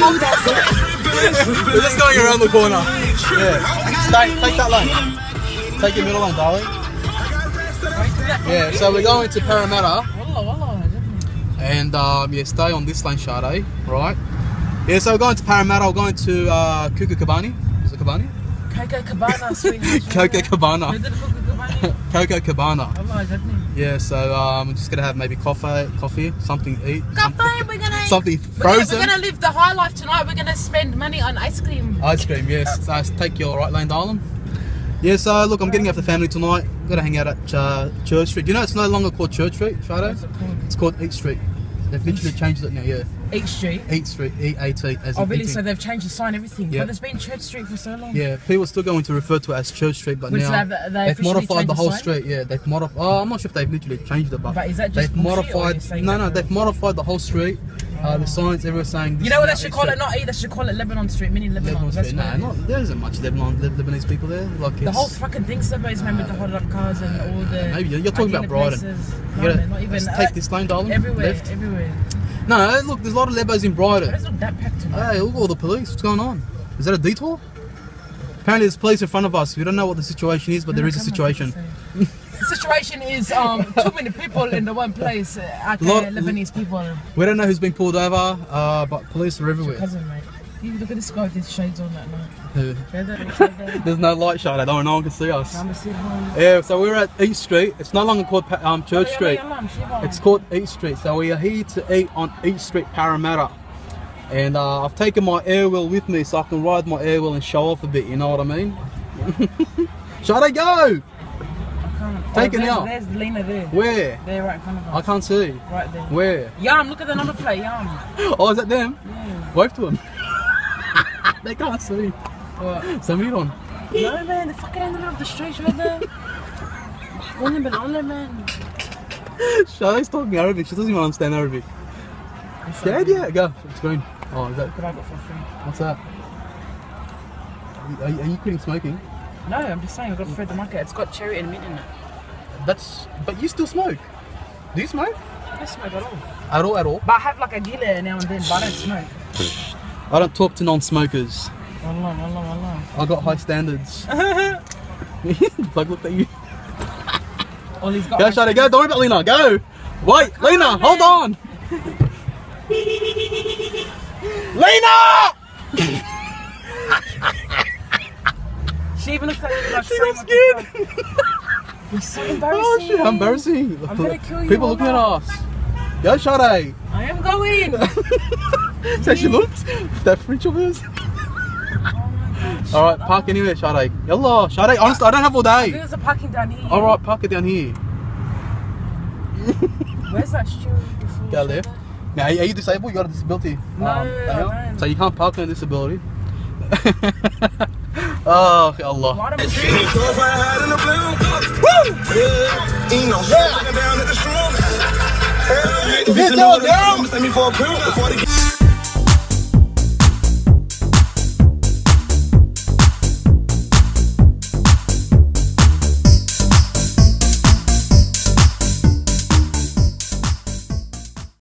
We're just going around the corner. Yeah. Take that lane. Take your middle lane, darling. Yeah, so we're going to Parramatta. And yeah, stay on this lane, Sade, right? Yeah, so we're going to Parramatta. We're going to Coco Cabana. Is it Cabana? Coco Cabana, sweetheart. Coco Cabana. Coco Cabana. Oh, yeah, so we're just gonna have maybe coffee, something to eat. We're gonna something frozen. We're gonna live the high life tonight. We're gonna spend money on ice cream. Ice cream, yes. So take your right lane, darling. Yeah, so look, I'm getting out with the family tonight. Gotta hang out at Church Street. You know, it's no longer called Church Street, Shadow. What's it called? It's called Eat Street. They've literally changed it now, yeah. Eat Street? Eat Street, E-A-T. Oh really, so they've changed the sign, everything? Yeah. But it's been Church Street for so long. Yeah, people are still going to refer to it as Church Street, but Which now they've modified the whole street, yeah. They've modified, I'm not sure if they've literally changed it, but is that just they've modified, no, they've modified the whole street. The signs, everyone's saying this. You know what they should call it? Not E, they should call it Lebanon Street, mini Lebanon. Street. Nah, there isn't much Lebanese people there. Like the whole fucking thing is made with the hot up cars and all the. Maybe you're talking about Brighton. Not even. Take this lane, darling. Everywhere, left. everywhere. No, look, there's a lot of Lebos in Brighton. It doesn't look that packed tonight. Hey, look at all the police. What's going on? Is that a detour? Apparently there's police in front of us. We don't know what the situation is, but there is a situation. The situation is too many people in the one place. Lebanese people. We don't know who's being pulled over, but police are everywhere. Cousin, mate. You look at this guy with his shades on that night. Who? There's no light shade. No one can see us. Yeah, so we're at East Street. It's no longer called Church Street. It's called East Street. So we are here to eat on East Street, Parramatta. And I've taken my air wheel with me so I can ride my air wheel and show off a bit. You know what I mean? Should I go? Take it now. There's Lena there. Where? There, right in front of us. I can't see. Right there. Where? Yum, look at the number plate, Yum. Oh, is that them? Yeah. Wave to them. They can't see. What? Somebody on. No, man, they're fucking in the middle of the street right there. Man. Shaday's talking Arabic. She doesn't even understand Arabic. Yeah, go. Screen. Oh, is that? What I got for free? What's that? Are you quitting smoking? No, I'm just saying I've got Fred the Market. It's got cherry and mint in it. But you still smoke. Do you smoke? I don't smoke at all. At all? But I have like a gila now and then, but I don't smoke. I don't talk to non-smokers. Allah. I got high standards. Like, look at you. All he's got. Go, Shadi, go. Don't worry about Lena. Go. Wait, Lena, hold on. Lena! She even looks like she got scared. It's so embarrassing. Oh shit, how embarrassing. I'm gonna kill you. People looking at us. Go, Shadi. I am going. So she looked. That fridge of hers. Oh alright, park anywhere, Shadi. Yallah, Shadi. Honestly, I don't have all I day. think there's a parking down here. Alright, park it down here. Where's that steward before? Go left. Now, are you disabled? You got a disability? No, I don't. So you can't park on a disability? Oh, Allah. Why don't we... Woo! Yeah.